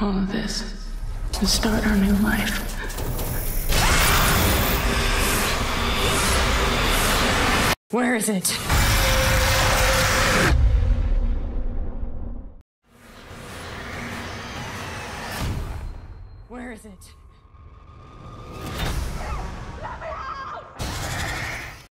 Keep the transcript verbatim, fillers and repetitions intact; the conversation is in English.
all of this to start our new life. Where is it? Where is it?